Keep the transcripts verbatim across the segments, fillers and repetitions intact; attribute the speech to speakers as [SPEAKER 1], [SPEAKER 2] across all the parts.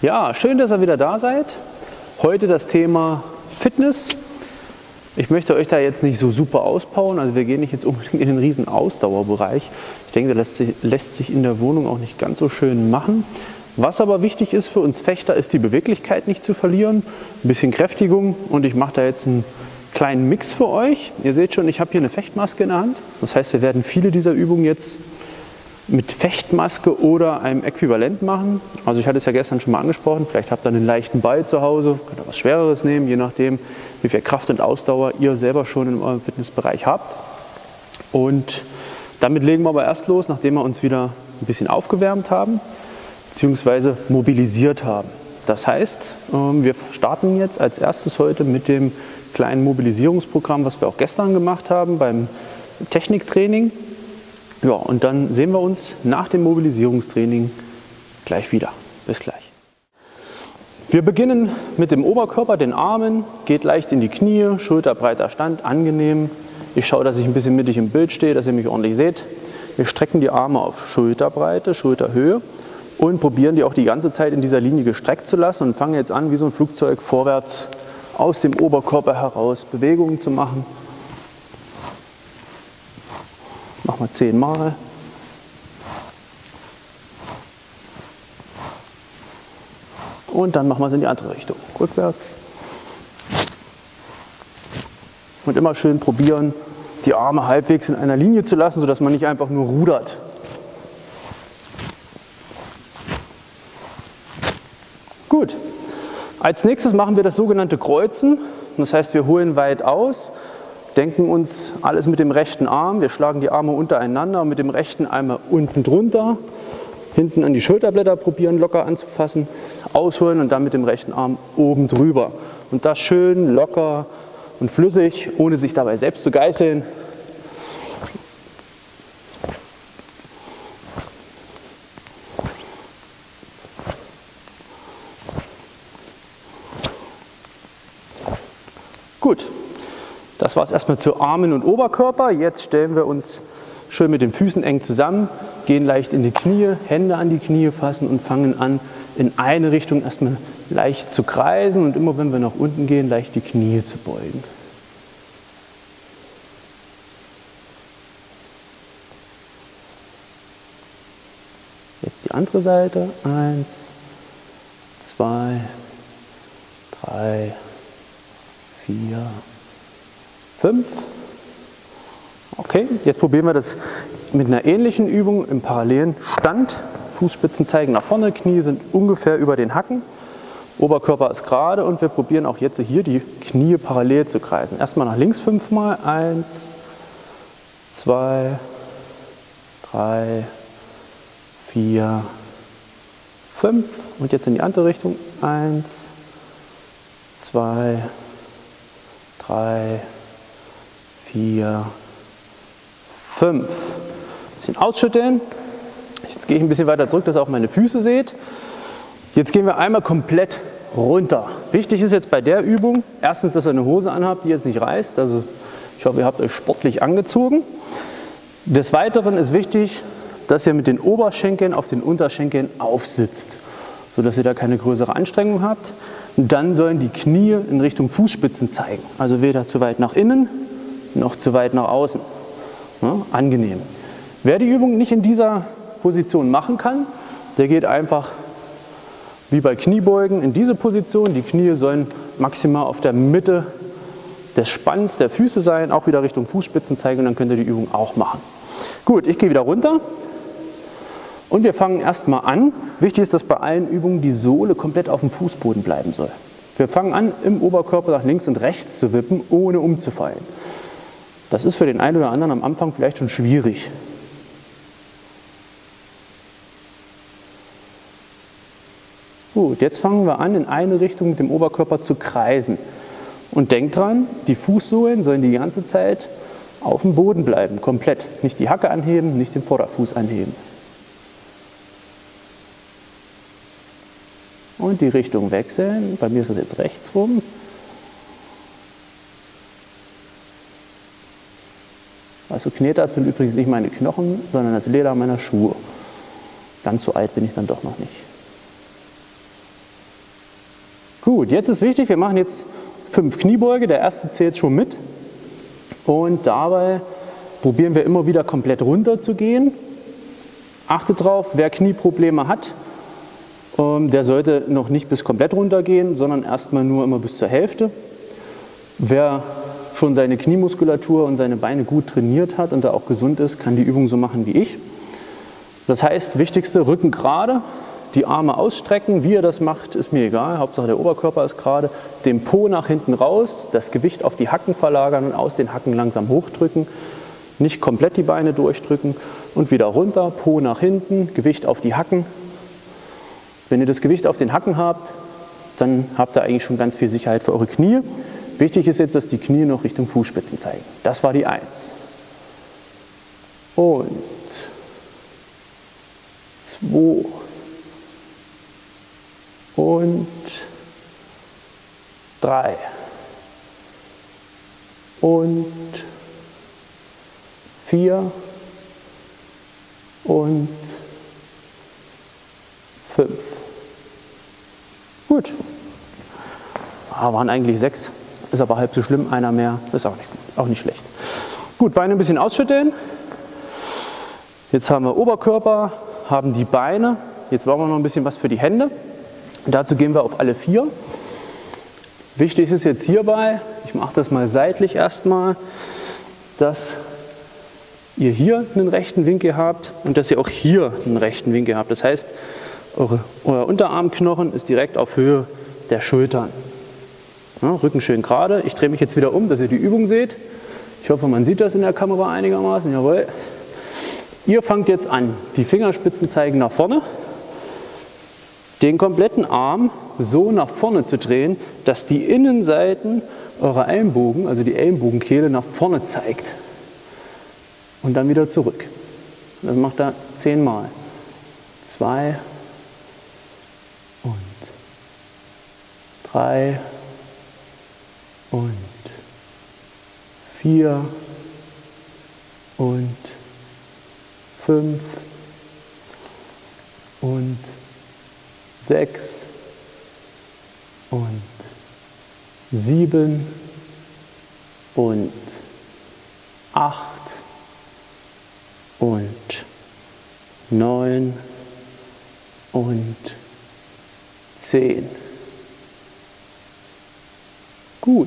[SPEAKER 1] Ja, schön, dass ihr wieder da seid. Heute das Thema Fitness. Ich möchte euch da jetzt nicht so super auspowern, also wir gehen nicht jetzt unbedingt in den riesen Ausdauerbereich. Ich denke, das lässt sich, lässt sich in der Wohnung auch nicht ganz so schön machen. Was aber wichtig ist für uns Fechter, ist die Beweglichkeit nicht zu verlieren, ein bisschen Kräftigung, und ich mache da jetzt einen kleinen Mix für euch. Ihr seht schon, ich habe hier eine Fechtmaske in der Hand. Das heißt, wir werden viele dieser Übungen jetzt mit Fechtmaske oder einem Äquivalent machen. Also ich hatte es ja gestern schon mal angesprochen, vielleicht habt ihr einen leichten Ball zu Hause, könnt ihr was Schwereres nehmen, je nachdem, wie viel Kraft und Ausdauer ihr selber schon in eurem Fitnessbereich habt. Und damit legen wir aber erst los, nachdem wir uns wieder ein bisschen aufgewärmt haben, beziehungsweise mobilisiert haben. Das heißt, wir starten jetzt als erstes heute mit dem kleinen Mobilisierungsprogramm, was wir auch gestern gemacht haben beim Techniktraining. Ja, und dann sehen wir uns nach dem Mobilisierungstraining gleich wieder. Bis gleich. Wir beginnen mit dem Oberkörper, den Armen, geht leicht in die Knie, schulterbreiter Stand, angenehm. Ich schaue, dass ich ein bisschen mittig im Bild stehe, dass ihr mich ordentlich seht. Wir strecken die Arme auf Schulterbreite, Schulterhöhe und probieren die auch die ganze Zeit in dieser Linie gestreckt zu lassen und fangen jetzt an, wie so ein Flugzeug vorwärts aus dem Oberkörper heraus Bewegungen zu machen. Machen wir zehnmal. Und dann machen wir es in die andere Richtung. Rückwärts. Und immer schön probieren, die Arme halbwegs in einer Linie zu lassen, sodass man nicht einfach nur rudert. Gut. Als nächstes machen wir das sogenannte Kreuzen. Das heißt, wir holen weit aus. Denken uns alles mit dem rechten Arm, wir schlagen die Arme untereinander, mit dem rechten einmal unten drunter, hinten an die Schulterblätter probieren locker anzufassen, ausholen und dann mit dem rechten Arm oben drüber. Und das schön locker und flüssig, ohne sich dabei selbst zu geißeln. Gut. Das war es erstmal zu Armen und Oberkörper. Jetzt stellen wir uns schön mit den Füßen eng zusammen, gehen leicht in die Knie, Hände an die Knie fassen und fangen an, in eine Richtung erstmal leicht zu kreisen und immer wenn wir nach unten gehen, leicht die Knie zu beugen. Jetzt die andere Seite. Eins, zwei, drei, vier, fünf. Okay, jetzt probieren wir das mit einer ähnlichen Übung im parallelen Stand. Fußspitzen zeigen nach vorne, Knie sind ungefähr über den Hacken, Oberkörper ist gerade und wir probieren auch jetzt hier die Knie parallel zu kreisen. Erstmal nach links fünfmal. Eins, zwei, drei, vier, fünf. Und jetzt in die andere Richtung. Eins, zwei, drei, vier, fünf. Ein bisschen ausschütteln. Jetzt gehe ich ein bisschen weiter zurück, dass ihr auch meine Füße seht. Jetzt gehen wir einmal komplett runter. Wichtig ist jetzt bei der Übung, erstens, dass ihr eine Hose anhabt, die jetzt nicht reißt. Also ich hoffe, ihr habt euch sportlich angezogen. Des Weiteren ist wichtig, dass ihr mit den Oberschenkeln auf den Unterschenkeln aufsitzt, sodass ihr da keine größere Anstrengung habt. Und dann sollen die Knie in Richtung Fußspitzen zeigen. Also weder zu weit nach innen, noch zu weit nach außen. Ja, angenehm. Wer die Übung nicht in dieser Position machen kann, der geht einfach wie bei Kniebeugen in diese Position. Die Knie sollen maximal auf der Mitte des Spanns der Füße sein, auch wieder Richtung Fußspitzen zeigen und dann könnt ihr die Übung auch machen. Gut, ich gehe wieder runter und wir fangen erstmal an. Wichtig ist, dass bei allen Übungen die Sohle komplett auf dem Fußboden bleiben soll. Wir fangen an, im Oberkörper nach links und rechts zu wippen, ohne umzufallen. Das ist für den einen oder anderen am Anfang vielleicht schon schwierig. Gut, jetzt fangen wir an, in eine Richtung mit dem Oberkörper zu kreisen. Und denkt dran, die Fußsohlen sollen die ganze Zeit auf dem Boden bleiben, komplett. Nicht die Hacke anheben, nicht den Vorderfuß anheben. Und die Richtung wechseln. Bei mir ist das jetzt rechts rum. Was so knetert, sind übrigens nicht meine Knochen, sondern das Leder meiner Schuhe. Ganz so alt bin ich dann doch noch nicht. Gut, jetzt ist wichtig, wir machen jetzt fünf Kniebeuge. Der erste zählt schon mit. Und dabei probieren wir immer wieder komplett runter zu gehen. Achtet drauf, wer Knieprobleme hat, der sollte noch nicht bis komplett runter gehen, sondern erstmal nur immer bis zur Hälfte. Wer schon seine Kniemuskulatur und seine Beine gut trainiert hat und da auch gesund ist, kann die Übung so machen wie ich. Das heißt, wichtigste, Rücken gerade, die Arme ausstrecken. Wie ihr das macht, ist mir egal. Hauptsache der Oberkörper ist gerade. Den Po nach hinten raus, das Gewicht auf die Hacken verlagern und aus den Hacken langsam hochdrücken. Nicht komplett die Beine durchdrücken und wieder runter, Po nach hinten, Gewicht auf die Hacken. Wenn ihr das Gewicht auf den Hacken habt, dann habt ihr eigentlich schon ganz viel Sicherheit für eure Knie. Wichtig ist jetzt, dass die Knie noch Richtung Fußspitzen zeigen. Das war die eins. Und zwei. Und drei. Und vier. Und fünf. Gut. Ah, waren eigentlich sechs. Ist aber halb so schlimm. Einer mehr. Ist auch nicht, auch nicht schlecht. Gut, Beine ein bisschen ausschütteln. Jetzt haben wir Oberkörper, haben die Beine. Jetzt brauchen wir noch ein bisschen was für die Hände. Und dazu gehen wir auf alle vier. Wichtig ist jetzt hierbei, ich mache das mal seitlich erstmal, dass ihr hier einen rechten Winkel habt und dass ihr auch hier einen rechten Winkel habt. Das heißt, eure, euer Unterarmknochen ist direkt auf Höhe der Schultern. Ja, Rücken schön gerade. Ich drehe mich jetzt wieder um, dass ihr die Übung seht. Ich hoffe, man sieht das in der Kamera einigermaßen. Jawohl. Ihr fangt jetzt an, die Fingerspitzen zeigen nach vorne, den kompletten Arm so nach vorne zu drehen, dass die Innenseiten eurer Ellenbogen, also die Ellenbogenkehle, nach vorne zeigt. Und dann wieder zurück. Das macht er zehnmal. Zwei und drei und vier und fünf und sechs und sieben und acht und neun und zehn. Gut.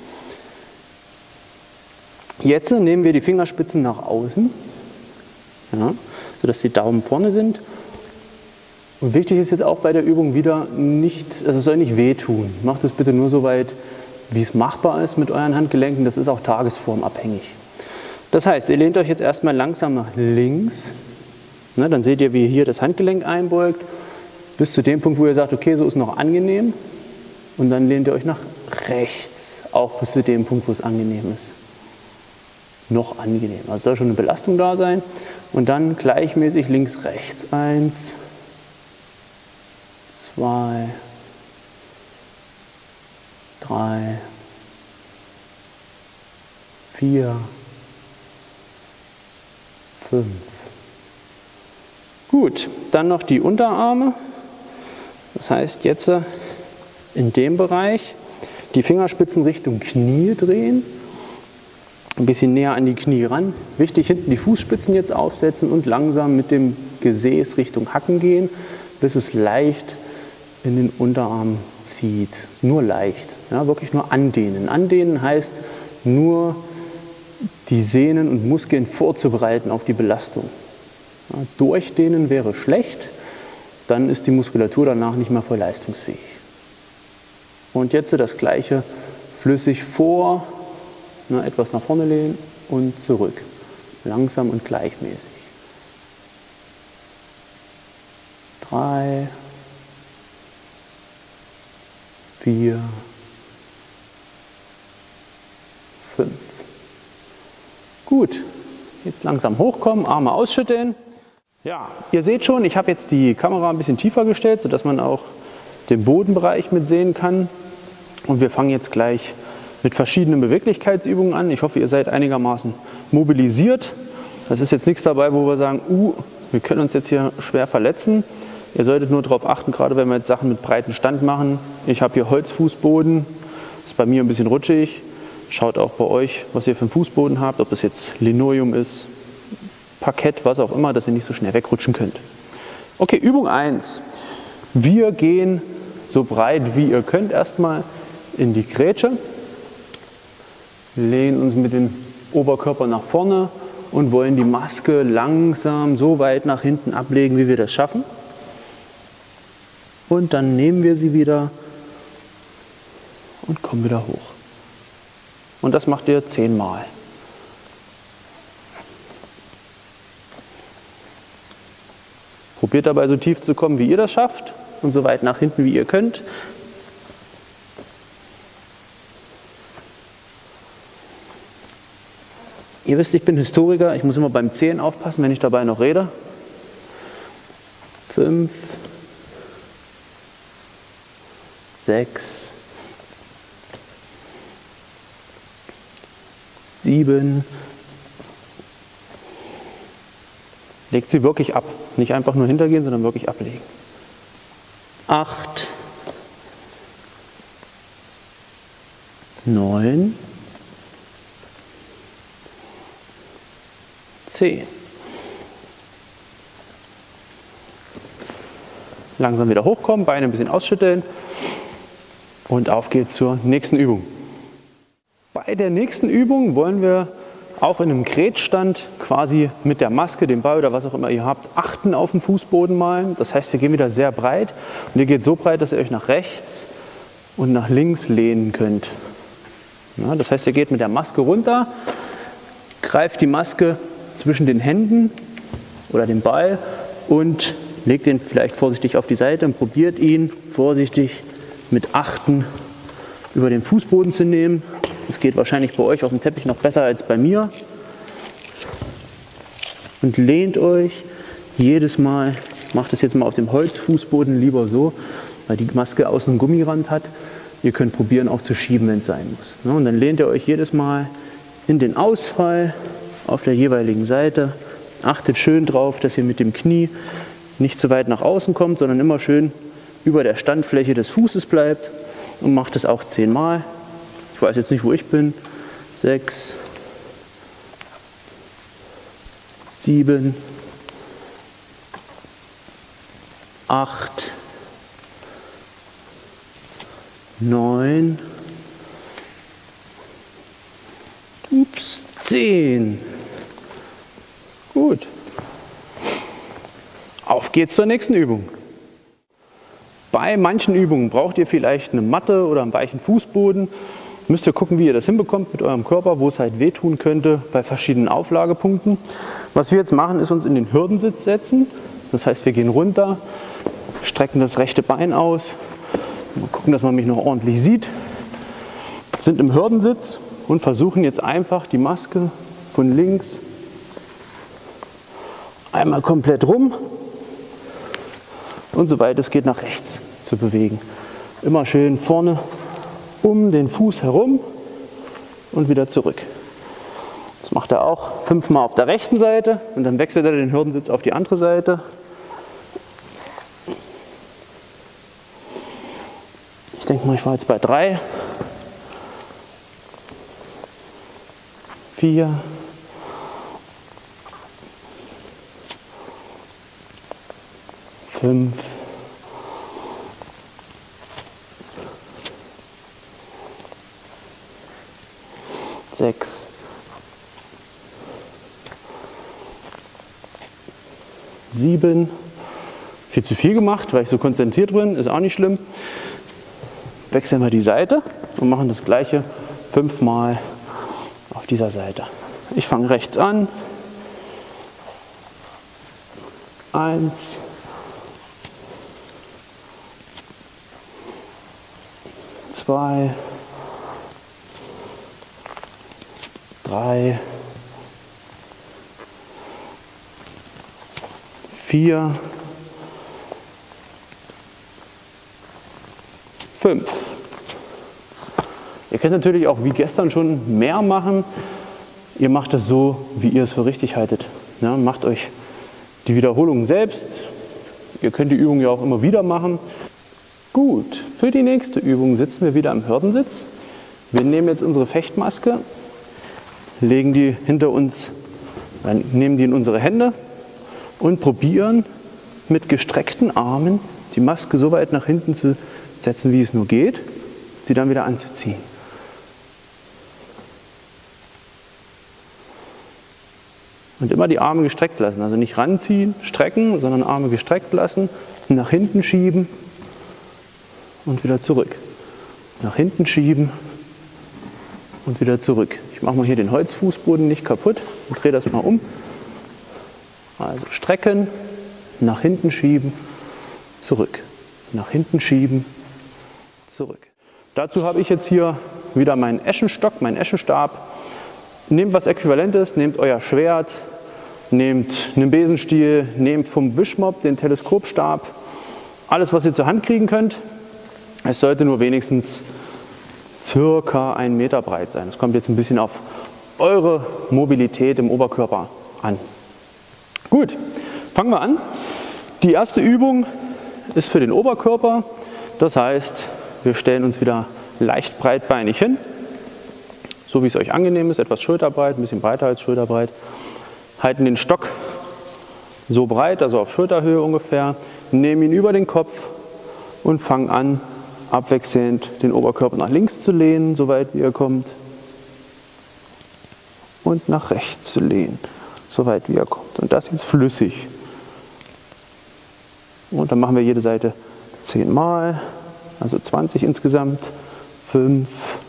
[SPEAKER 1] Jetzt nehmen wir die Fingerspitzen nach außen, ja, sodass die Daumen vorne sind. Und wichtig ist jetzt auch bei der Übung wieder, nicht, also es soll nicht wehtun. Macht es bitte nur so weit, wie es machbar ist mit euren Handgelenken. Das ist auch tagesformabhängig. Das heißt, ihr lehnt euch jetzt erstmal langsam nach links. Ne, dann seht ihr, wie ihr hier das Handgelenk einbeugt, bis zu dem Punkt, wo ihr sagt, okay, so ist noch angenehm. Und dann lehnt ihr euch nach rechts, auch bis zu dem Punkt, wo es angenehm ist. Noch angenehm. Also soll schon eine Belastung da sein. Und dann gleichmäßig links, rechts. Eins, zwei, drei, vier, fünf. Gut, dann noch die Unterarme. Das heißt, jetzt in dem Bereich die Fingerspitzen Richtung Knie drehen. Ein bisschen näher an die Knie ran. Wichtig, hinten die Fußspitzen jetzt aufsetzen und langsam mit dem Gesäß Richtung Hacken gehen, bis es leicht in den Unterarm zieht. Nur leicht, ja, wirklich nur andehnen. Andehnen heißt nur die Sehnen und Muskeln vorzubereiten auf die Belastung. Ja, durchdehnen wäre schlecht, dann ist die Muskulatur danach nicht mehr voll leistungsfähig. Und jetzt das gleiche, flüssig vor, na, etwas nach vorne lehnen und zurück. Langsam und gleichmäßig. Drei, vier, fünf. Gut, jetzt langsam hochkommen, Arme ausschütteln. Ja, ihr seht schon, ich habe jetzt die Kamera ein bisschen tiefer gestellt, sodass man auch den Bodenbereich mit sehen kann. Und wir fangen jetzt gleich mit verschiedenen Beweglichkeitsübungen an. Ich hoffe, ihr seid einigermaßen mobilisiert. Das ist jetzt nichts dabei, wo wir sagen, uh, wir können uns jetzt hier schwer verletzen. Ihr solltet nur darauf achten, gerade wenn wir jetzt Sachen mit breiten Stand machen. Ich habe hier Holzfußboden, ist bei mir ein bisschen rutschig. Schaut auch bei euch, was ihr für einen Fußboden habt, ob das jetzt Linoleum ist, Parkett, was auch immer, dass ihr nicht so schnell wegrutschen könnt. Okay, Übung eins. Wir gehen so breit wie ihr könnt erstmal in die Grätsche, lehnen uns mit dem Oberkörper nach vorne und wollen die Maske langsam so weit nach hinten ablegen, wie wir das schaffen. Und dann nehmen wir sie wieder und kommen wieder hoch. Und das macht ihr zehnmal. Probiert dabei so tief zu kommen, wie ihr das schafft und so weit nach hinten, wie ihr könnt. Ihr wisst, ich bin Historiker, ich muss immer beim Zählen aufpassen, wenn ich dabei noch rede. Fünf, sechs, sieben. Legt sie wirklich ab. Nicht einfach nur hintergehen, sondern wirklich ablegen. Acht, neun, zehn. Langsam wieder hochkommen, Beine ein bisschen ausschütteln und auf geht's zur nächsten Übung. Bei der nächsten Übung wollen wir auch in einem Grätstand quasi mit der Maske, dem Ball oder was auch immer ihr habt, achten auf den Fußboden malen. Das heißt, wir gehen wieder sehr breit und ihr geht so breit, dass ihr euch nach rechts und nach links lehnen könnt. Ja, das heißt, ihr geht mit der Maske runter, greift die Maske zwischen den Händen oder den Ball und legt ihn vielleicht vorsichtig auf die Seite und probiert ihn vorsichtig mit Achten über den Fußboden zu nehmen. Das geht wahrscheinlich bei euch auf dem Teppich noch besser als bei mir. Und lehnt euch jedes Mal, macht das jetzt mal auf dem Holzfußboden lieber so, weil die Maske außen einen Gummirand hat. Ihr könnt probieren auch zu schieben, wenn es sein muss. Und dann lehnt ihr euch jedes Mal in den Ausfall auf der jeweiligen Seite. Achtet schön drauf, dass ihr mit dem Knie nicht zu weit nach außen kommt, sondern immer schön über der Standfläche des Fußes bleibt und macht es auch zehnmal. Ich weiß jetzt nicht, wo ich bin. Sechs, sieben, acht, neun, ups, zehn. Gut. Auf geht's zur nächsten Übung. Bei manchen Übungen braucht ihr vielleicht eine Matte oder einen weichen Fußboden. Müsst ihr gucken, wie ihr das hinbekommt mit eurem Körper, wo es halt wehtun könnte bei verschiedenen Auflagepunkten. Was wir jetzt machen, ist uns in den Hürdensitz setzen. Das heißt, wir gehen runter, strecken das rechte Bein aus, mal gucken, dass man mich noch ordentlich sieht, sind im Hürdensitz und versuchen jetzt einfach die Maske von links einmal komplett rum und soweit es geht nach rechts zu bewegen. Immer schön vorne um den Fuß herum und wieder zurück. Das macht er auch fünfmal auf der rechten Seite und dann wechselt er den Hürdensitz auf die andere Seite. Ich denke mal, ich war jetzt bei drei, vier, fünf, sechs, sieben. Viel zu viel gemacht, weil ich so konzentriert bin, ist auch nicht schlimm. Wechseln wir die Seite und machen das gleiche fünfmal auf dieser Seite. Ich fange rechts an. Eins. Zwei. Drei. Vier. Fünf. Ihr könnt natürlich auch wie gestern schon mehr machen. Ihr macht es so, wie ihr es für richtig haltet. Ja, macht euch die Wiederholung selbst. Ihr könnt die Übung ja auch immer wieder machen. Gut, für die nächste Übung sitzen wir wieder im Hürdensitz. Wir nehmen jetzt unsere Fechtmaske, legen die hinter uns, nehmen die in unsere Hände und probieren mit gestreckten Armen die Maske so weit nach hinten zu setzen, wie es nur geht, sie dann wieder anzuziehen. Und immer die Arme gestreckt lassen, also nicht ranziehen, strecken, sondern Arme gestreckt lassen, nach hinten schieben und wieder zurück. Nach hinten schieben und wieder zurück. Ich mache mal hier den Holzfußboden nicht kaputt und drehe das mal um. Also strecken, nach hinten schieben, zurück. Nach hinten schieben, zurück. Dazu habe ich jetzt hier wieder meinen Eschenstock, meinen Eschenstab. Nehmt was Äquivalentes, nehmt euer Schwert, nehmt einen Besenstiel, nehmt vom Wischmopp den Teleskopstab. Alles, was ihr zur Hand kriegen könnt. Es sollte nur wenigstens circa einen Meter breit sein. Das kommt jetzt ein bisschen auf eure Mobilität im Oberkörper an. Gut, fangen wir an. Die erste Übung ist für den Oberkörper. Das heißt, wir stellen uns wieder leicht breitbeinig hin, so wie es euch angenehm ist, etwas schulterbreit, ein bisschen breiter als schulterbreit. Halten den Stock so breit, also auf Schulterhöhe ungefähr, nehmen ihn über den Kopf und fangen an, abwechselnd den Oberkörper nach links zu lehnen, so weit wie er kommt, und nach rechts zu lehnen, so weit wie er kommt. Und das jetzt flüssig. Und dann machen wir jede Seite zehn Mal, also zwanzig insgesamt. fünf,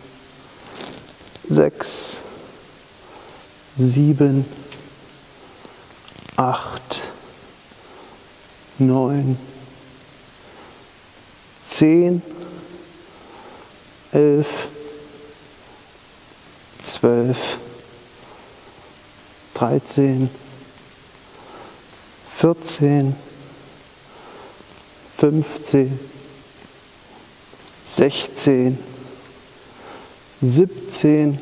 [SPEAKER 1] sechs, sieben, acht, neun, zehn, elf, zwölf, dreizehn, vierzehn, fünfzehn, sechzehn, siebzehn,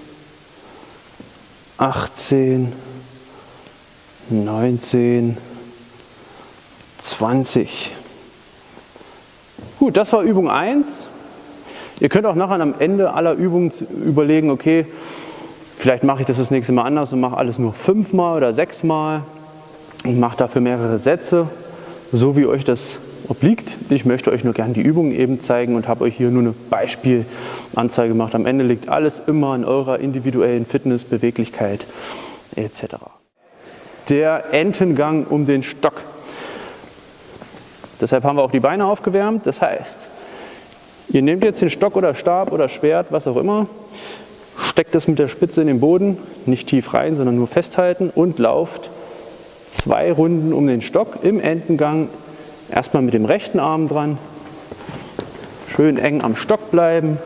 [SPEAKER 1] achtzehn, neunzehn, zwanzig. Gut, das war Übung eins. Ihr könnt auch nachher am Ende aller Übungen überlegen, okay, vielleicht mache ich das das nächste Mal anders und mache alles nur fünfmal oder sechsmal und mache dafür mehrere Sätze, so wie euch das obliegt. Ich möchte euch nur gerne die Übungen eben zeigen und habe euch hier nur eine Beispielanzeige gemacht. Am Ende liegt alles immer an eurer individuellen Fitness, Beweglichkeit et cetera. Der Entengang um den Stock. Deshalb haben wir auch die Beine aufgewärmt. Das heißt, ihr nehmt jetzt den Stock oder Stab oder Schwert, was auch immer, steckt es mit der Spitze in den Boden, nicht tief rein, sondern nur festhalten und lauft zwei Runden um den Stock im Entengang. Erstmal mit dem rechten Arm dran, schön eng am Stock bleiben,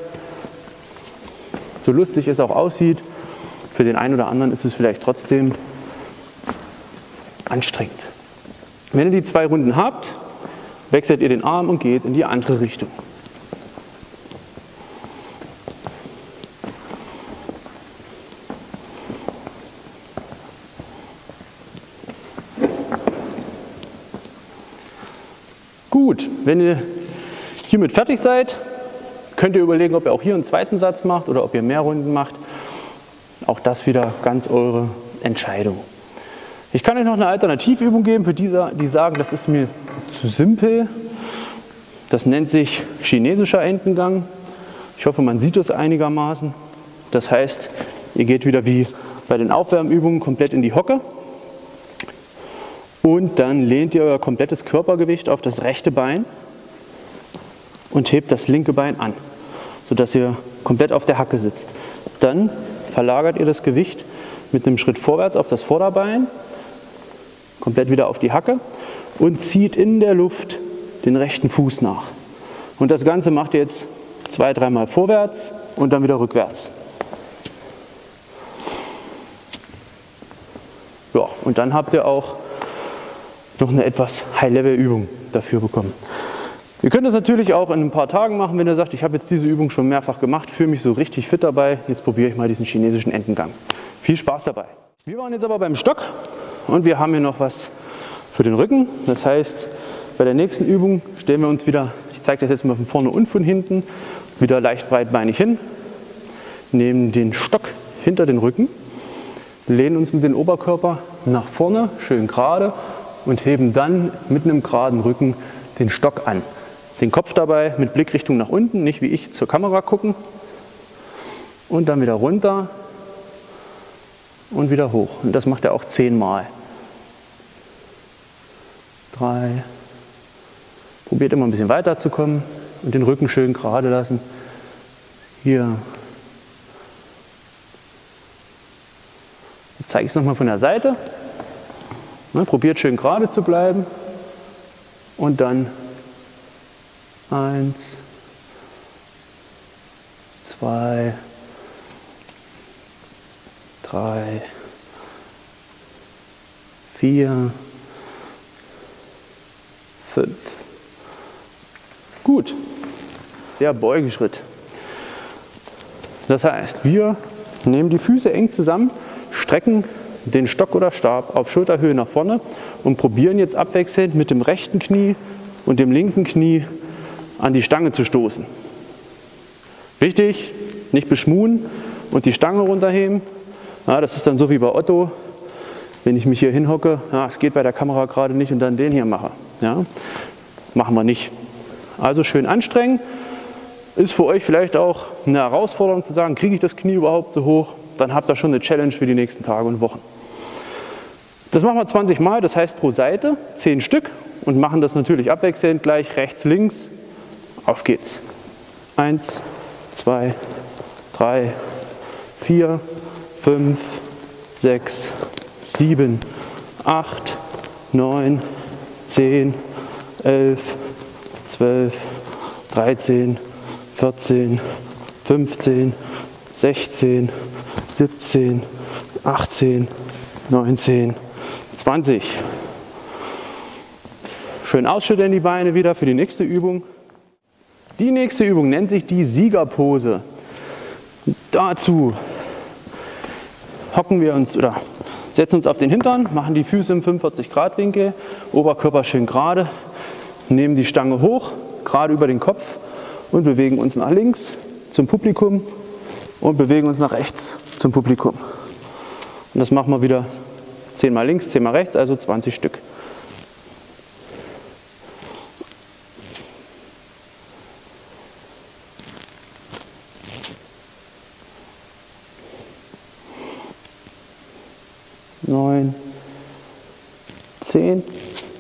[SPEAKER 1] so lustig es auch aussieht. Für den einen oder anderen ist es vielleicht trotzdem anstrengend. Wenn ihr die zwei Runden habt, wechselt ihr den Arm und geht in die andere Richtung. Gut, wenn ihr hiermit fertig seid, könnt ihr überlegen, ob ihr auch hier einen zweiten Satz macht oder ob ihr mehr Runden macht. Auch das wieder ganz eure Entscheidung. Ich kann euch noch eine Alternativübung geben für die, die sagen, das ist mir zu simpel. Das nennt sich chinesischer Entengang. Ich hoffe, man sieht es einigermaßen. Das heißt, ihr geht wieder wie bei den Aufwärmübungen komplett in die Hocke. Und dann lehnt ihr euer komplettes Körpergewicht auf das rechte Bein und hebt das linke Bein an, sodass ihr komplett auf der Hacke sitzt. Dann verlagert ihr das Gewicht mit einem Schritt vorwärts auf das Vorderbein, komplett wieder auf die Hacke und zieht in der Luft den rechten Fuß nach. Und das Ganze macht ihr jetzt zwei, dreimal vorwärts und dann wieder rückwärts. Ja, und dann habt ihr auch noch eine etwas High-Level-Übung dafür bekommen. Ihr könnt das natürlich auch in ein paar Tagen machen, wenn ihr sagt, ich habe jetzt diese Übung schon mehrfach gemacht, fühle mich so richtig fit dabei, jetzt probiere ich mal diesen chinesischen Entengang. Viel Spaß dabei. Wir waren jetzt aber beim Stock und wir haben hier noch was für den Rücken. Das heißt, Bei der nächsten Übung stellen wir uns wieder, ich zeige das jetzt mal von vorne und von hinten, wieder leicht breitbeinig hin, nehmen den Stock hinter den Rücken, lehnen uns mit dem Oberkörper nach vorne, schön gerade und heben dann mit einem geraden Rücken den Stock an. Den Kopf dabei mit Blickrichtung nach unten, nicht wie ich zur Kamera gucken. Und dann wieder runter und wieder hoch. Und das macht er auch zehnmal. Drei. Probiert immer ein bisschen weiter zu kommen und den Rücken schön gerade lassen. Hier. Jetzt zeige ich es nochmal von der Seite. Ne, probiert schön gerade zu bleiben. Und dann eins, zwei, drei, vier, fünf. Gut. Der Beugeschritt. Das heißt, wir nehmen die Füße eng zusammen, strecken den Stock oder Stab auf Schulterhöhe nach vorne und probieren jetzt abwechselnd mit dem rechten Knie und dem linken Knie an die Stange zu stoßen. Wichtig, nicht beschmuhen und die Stange runterheben. Ja, das ist dann so wie bei Otto, wenn ich mich hier hinhocke, ja, es geht bei der Kamera gerade nicht und dann den hier mache. Ja, machen wir nicht. Also schön anstrengen. Ist für euch vielleicht auch eine Herausforderung zu sagen, kriege ich das Knie überhaupt so hoch? Dann habt ihr schon eine Challenge für die nächsten Tage und Wochen. Das machen wir zwanzig Mal, das heißt pro Seite zehn Stück und machen das natürlich abwechselnd gleich rechts, links. Auf geht's. Eins, zwei, drei, vier, fünf, sechs, sieben, acht, neun, zehn, elf, zwölf, dreizehn, vierzehn, fünfzehn, sechzehn, siebzehn, achtzehn, neunzehn, zwanzig. Schön ausschütteln die Beine wieder für die nächste Übung. Die nächste Übung nennt sich die Siegerpose. Dazu hocken wir uns oder setzen uns auf den Hintern, machen die Füße im fünfundvierzig Grad Winkel, Oberkörper schön gerade, nehmen die Stange hoch, gerade über den Kopf und bewegen uns nach links zum Publikum und bewegen uns nach rechts zum Publikum. Und das machen wir wieder zehn mal links, zehn mal rechts, also zwanzig Stück. Neun, zehn.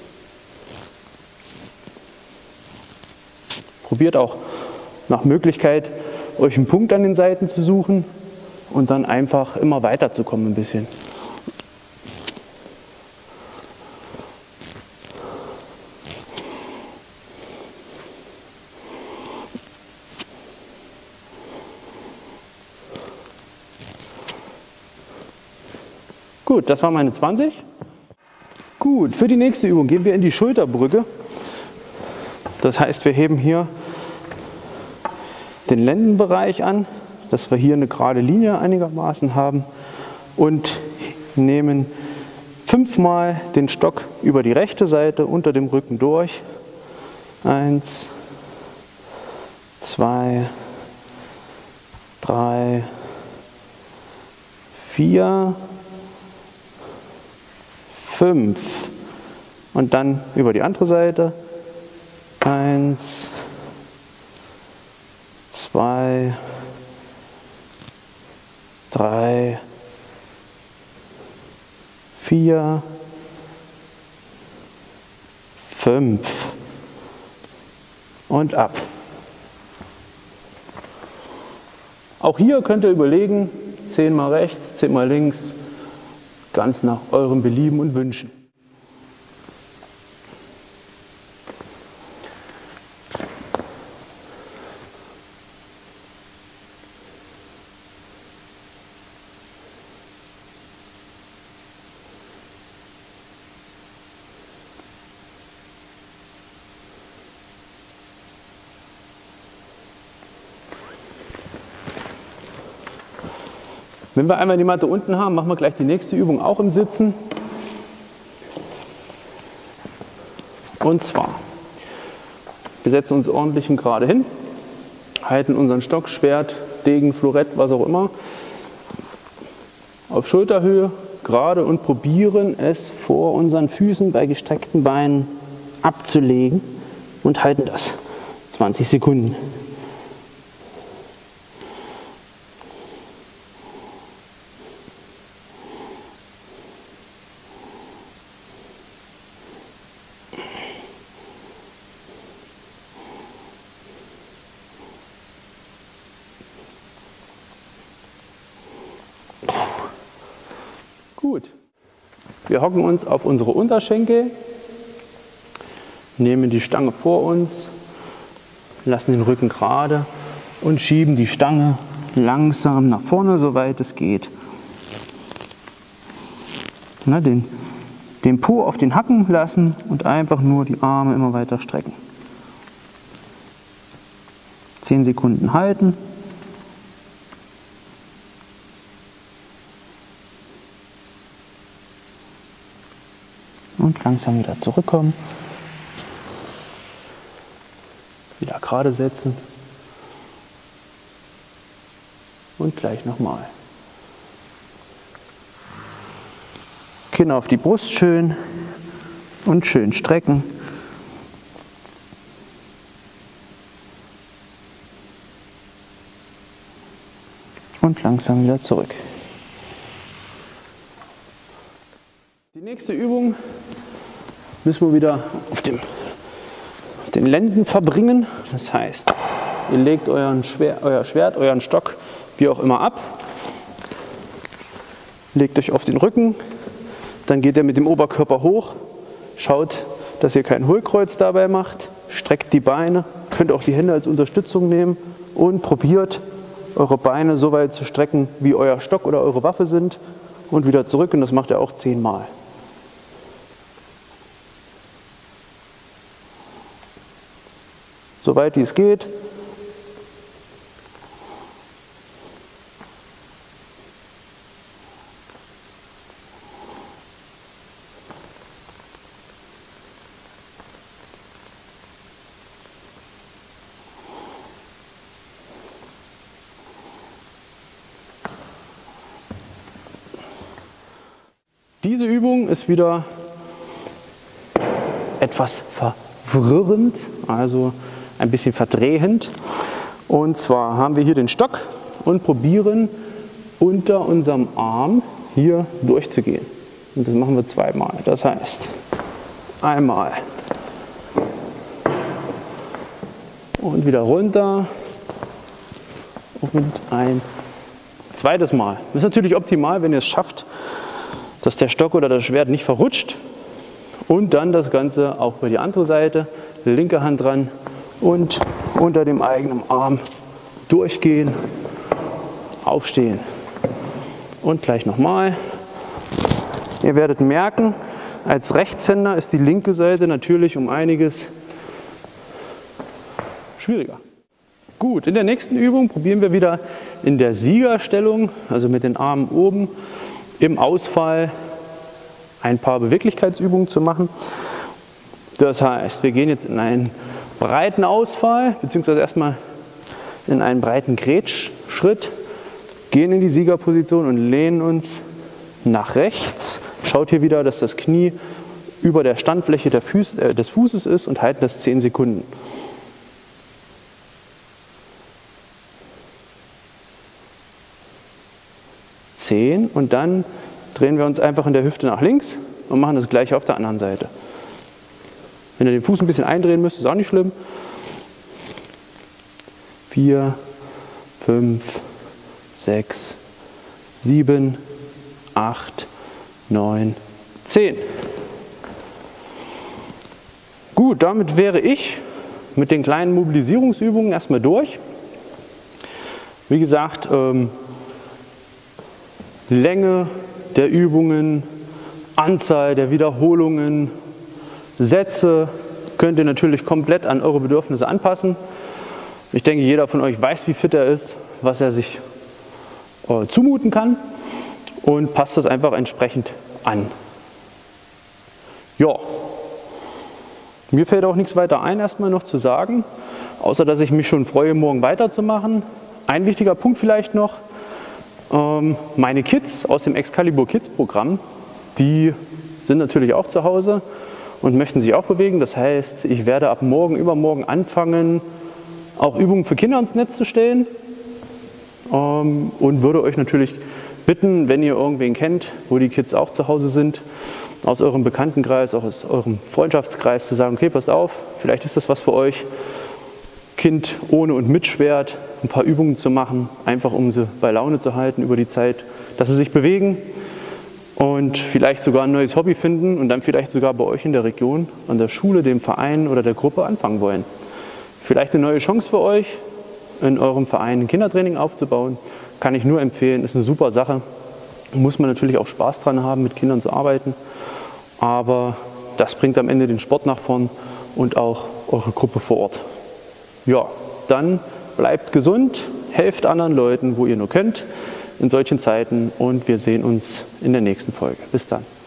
[SPEAKER 1] Probiert auch nach Möglichkeit, euch einen Punkt an den Seiten zu suchen und dann einfach immer weiterzukommen ein bisschen. Gut, das waren meine zwanzig. Gut, für die nächste Übung gehen wir in die Schulterbrücke. Das heißt, wir heben hier den Lendenbereich an, dass wir hier eine gerade Linie einigermaßen haben und nehmen fünfmal den Stock über die rechte Seite unter dem Rücken durch. Eins, zwei, drei, vier, fünf und dann über die andere Seite. Eins, zwei, drei, vier, fünf und ab. Auch hier könnt ihr überlegen, zehn mal rechts, zehn mal links, ganz nach eurem Belieben und Wünschen. Wenn wir einmal die Matte unten haben, machen wir gleich die nächste Übung auch im Sitzen. Und zwar Wir setzen uns ordentlich und gerade hin, halten unseren Stock, Schwert, Degen, Florett, was auch immer, auf Schulterhöhe, gerade und probieren es vor unseren Füßen bei gestreckten Beinen abzulegen und halten das zwanzig Sekunden. Gut. Wir hocken uns auf unsere Unterschenkel, nehmen die Stange vor uns, lassen den Rücken gerade und schieben die Stange langsam nach vorne, soweit es geht. Na, den, den Po auf den Hacken lassen und einfach nur die Arme immer weiter strecken. zehn Sekunden halten. Und langsam wieder zurückkommen. Wieder gerade setzen. Und gleich nochmal. Kinn auf die Brust schön und schön strecken. Und langsam wieder zurück. Die nächste Übung müssen wir wieder auf, dem, auf den Lenden verbringen. Das heißt, ihr legt euren Schwer, euer Schwert, euren Stock, wie auch immer ab. Legt euch auf den Rücken. Dann geht ihr mit dem Oberkörper hoch. Schaut, dass ihr kein Hohlkreuz dabei macht. Streckt die Beine. Könnt auch die Hände als Unterstützung nehmen. Und probiert, eure Beine so weit zu strecken, wie euer Stock oder eure Waffe sind. Und wieder zurück. Und das macht ihr auch zehnmal. So weit wie es geht. Diese Übung ist wieder etwas verwirrend, also ein bisschen verdrehend. Und zwar haben wir hier den Stock und probieren unter unserem Arm hier durchzugehen. Und das machen wir zweimal. Das heißt, einmal und wieder runter und ein zweites Mal. Das ist natürlich optimal, wenn ihr es schafft, dass der Stock oder das Schwert nicht verrutscht. Und dann das Ganze auch über die andere Seite, linke Hand dran und unter dem eigenen Arm durchgehen, aufstehen und gleich nochmal. Ihr werdet merken, als Rechtshänder ist die linke Seite natürlich um einiges schwieriger. Gut, in der nächsten Übung probieren wir wieder in der Siegerstellung, also mit den Armen oben, im Ausfall ein paar Beweglichkeitsübungen zu machen. Das heißt, wir gehen jetzt in einen breiten Ausfall, beziehungsweise erstmal in einen breiten Grätschschritt, gehen in die Siegerposition und lehnen uns nach rechts. Schaut hier wieder, dass das Knie über der Standfläche der Fuß, äh, des Fußes ist und halten das zehn Sekunden. zehn und dann drehen wir uns einfach in der Hüfte nach links und machen das gleiche auf der anderen Seite. Wenn ihr den Fuß ein bisschen eindrehen müsst, ist auch nicht schlimm. vier, fünf, sechs, sieben, acht, neun, zehn. Gut, damit wäre ich mit den kleinen Mobilisierungsübungen erstmal durch. Wie gesagt, ähm, Länge der Übungen, Anzahl der Wiederholungen, Sätze könnt ihr natürlich komplett an eure Bedürfnisse anpassen. Ich denke, jeder von euch weiß, wie fit er ist, was er sich äh, zumuten kann und passt das einfach entsprechend an. Ja, Mir fällt auch nichts weiter ein, erstmal noch zu sagen, außer dass ich mich schon freue, morgen weiterzumachen. Ein wichtiger Punkt vielleicht noch, ähm, meine Kids aus dem Excalibur Kids Programm, die sind natürlich auch zu Hause und möchten sich auch bewegen. Das heißt, ich werde ab morgen, übermorgen anfangen, auch Übungen für Kinder ins Netz zu stellen ähm, und würde euch natürlich bitten, wenn ihr irgendwen kennt, wo die Kids auch zu Hause sind, aus eurem Bekanntenkreis, auch aus eurem Freundschaftskreis zu sagen, okay, passt auf, vielleicht ist das was für euch, Kind ohne und mit Schwert, ein paar Übungen zu machen, einfach um sie bei Laune zu halten über die Zeit, dass sie sich bewegen und vielleicht sogar ein neues Hobby finden und dann vielleicht sogar bei euch in der Region, an der Schule, dem Verein oder der Gruppe anfangen wollen. Vielleicht eine neue Chance für euch, in eurem Verein ein Kindertraining aufzubauen. Kann ich nur empfehlen, ist eine super Sache. Muss man natürlich auch Spaß dran haben, mit Kindern zu arbeiten. Aber das bringt am Ende den Sport nach vorn und auch eure Gruppe vor Ort. Ja, dann bleibt gesund, helft anderen Leuten, wo ihr nur könnt in solchen Zeiten und wir sehen uns in der nächsten Folge. Bis dann.